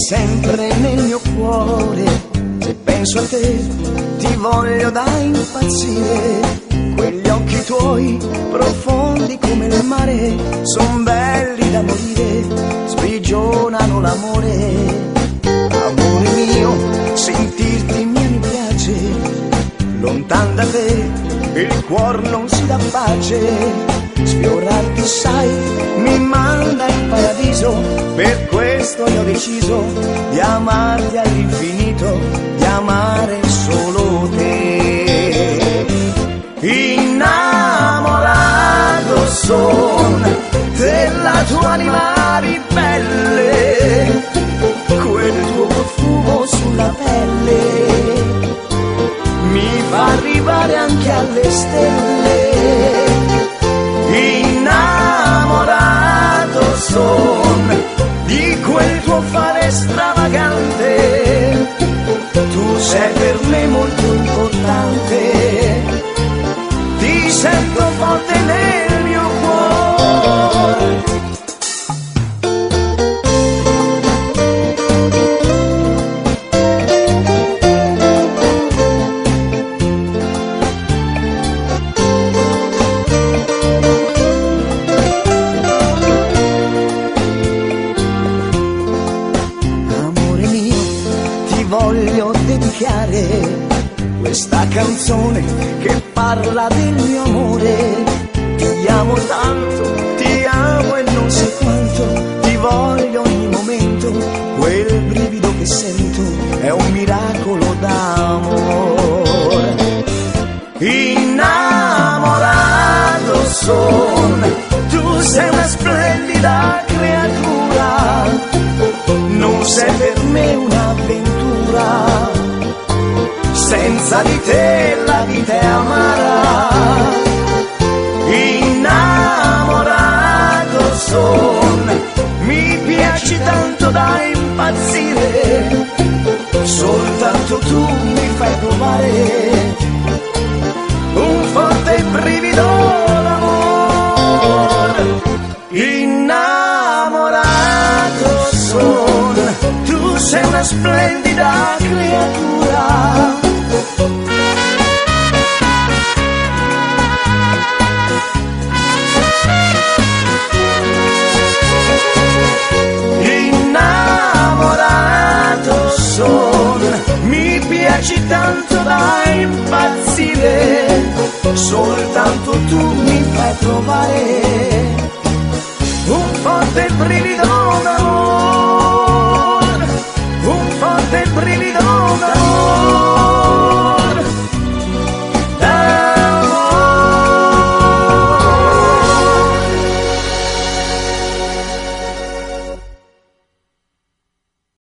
sempre nel mio cuore. Se penso a te ti voglio da impazzire. Quegli occhi tuoi profondi come il mare son belli da morire, sprigionano l'amore. Amore mio, sentirti mi piace, lontan da te il cuor non si dà pace. Sfiorarti sai mi manda in paradiso, per questo io ho deciso di amarti all'infinito, di amare solo te. Innamorato son della tua anima ribelle, quel tuo profumo sulla pelle mi fa arrivare anche alle stelle. Innamorato son di quel tuo fare stravagante, tu sei per me molto importante, ti sento forte nel mio cuore. Amore mio, ti voglio dedicare questa canzone che parla del mio amore. Ti amo tanto, ti amo e non sai quanto, ti voglio ogni momento, quel brivido che sento è un miracolo d'amore. Innamorato son, tu sei una splendida creatura, non sei per me un'avventura, senza di te la vita è amara. Innamorato son, mi piaci tanto da impazzire, soltanto tu mi fai provare un forte brivido d'amore. Innamorato son, tu sei una splendida creatura. Innamorato son, mi piaci tanto da impazzire, soltanto tu mi fai provare un forte brivido